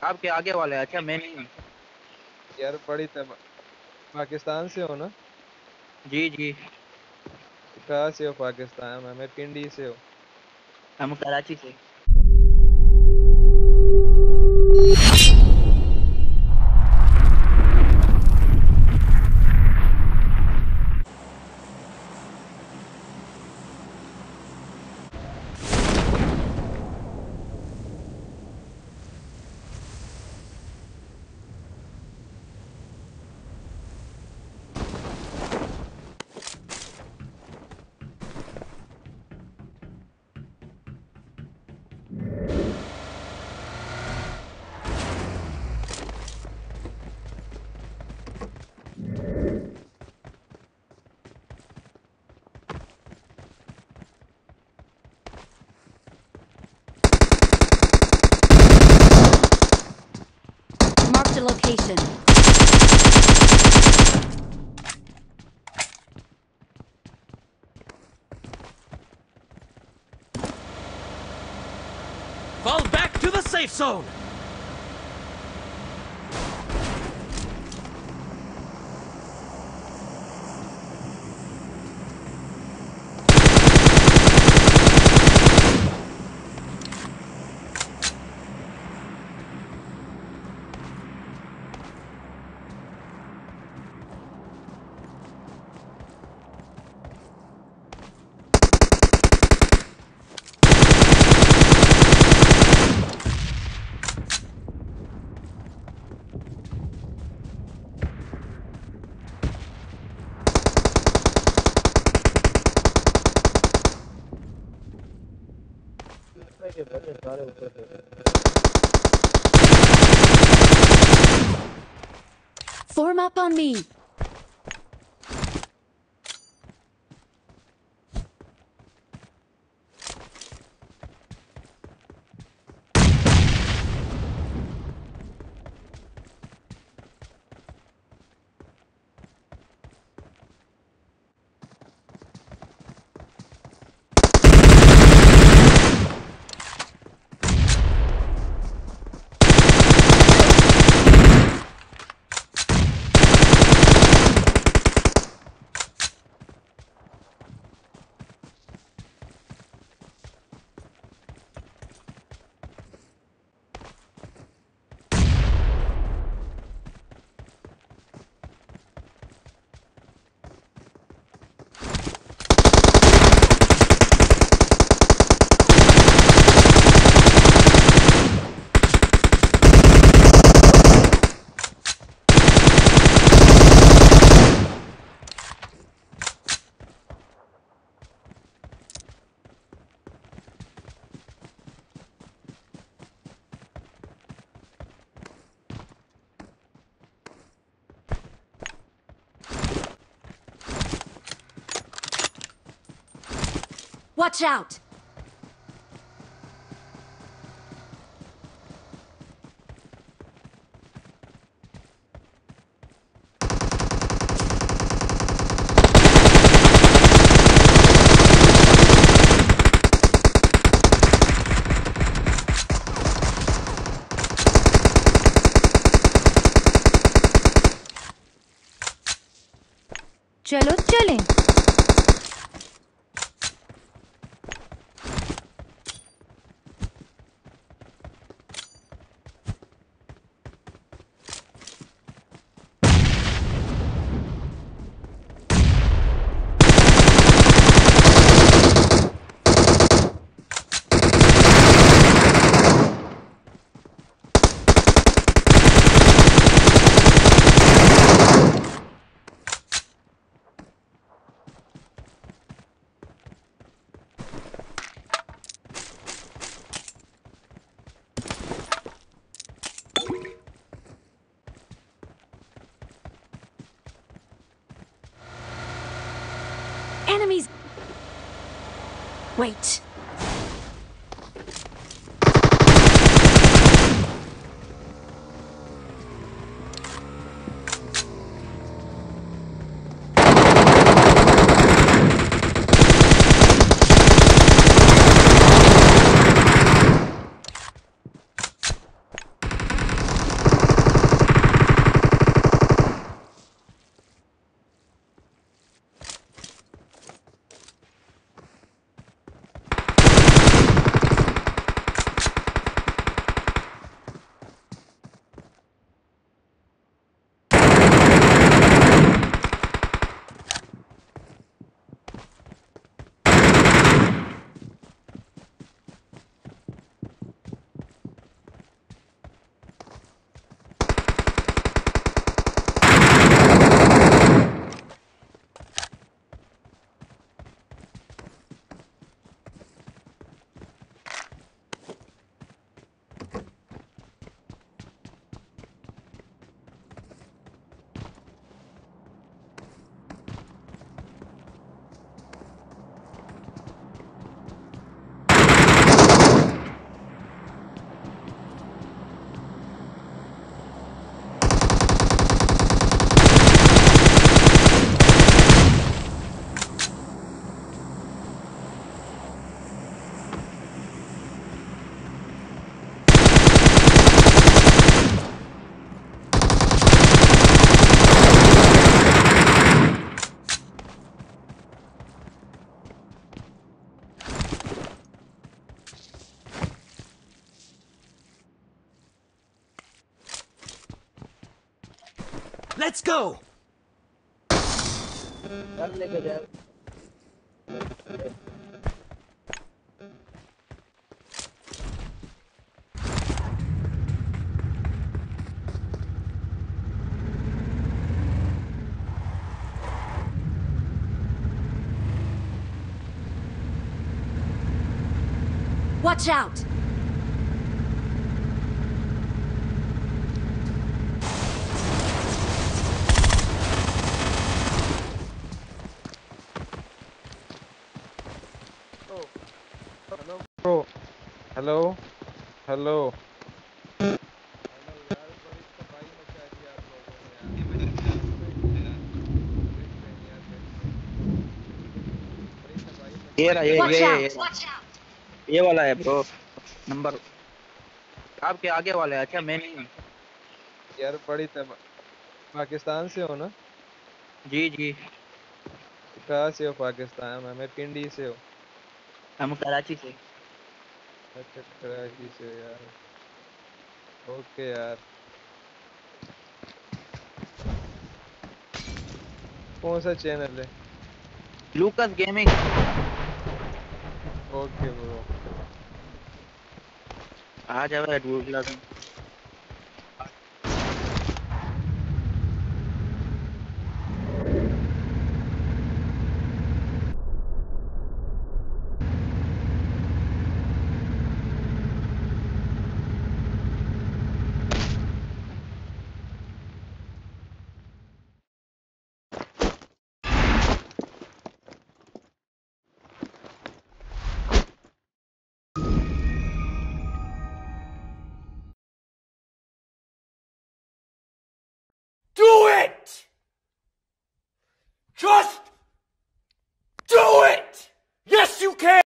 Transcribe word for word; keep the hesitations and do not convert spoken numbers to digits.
आपके आगे वाले। अच्छा मैं नहीं हूँ यार। बड़ी तब पाकिस्तान से हो ना? जी जी कहाँ से हो पाकिस्तान में? मैं पिंडी से हूँ। हम कराची से। Marked a location. Fall back to the safe zone! Form up on me. Watch out! चलो चलें। Enemies! Wait. Let's go! चल लेके जा Watch out! Hello bro, hello hello hello यार, बड़ी तबाही मचा दी आप लोगों ने यार। देखते हैं यार, देखते हैं। बड़ी तबाही मचा ये दी। रहा ये Watch ये out! ये ये वाला है ब्रो नंबर आपके आगे वाला है अच्छा मैं नहीं हूँ यार बड़ी तबाही। पाकिस्तान से हो ना? जी जी कहाँ से हो पाकिस्तान में? मैं पिंडी से हूँ। हम कराची से अच्छा, कराची से हो यार। ओके यार। कौन सा चैनल है? Lucas gaming okay bro. आ जाओ ढूंढ Do it! Just do it! Yes, you can!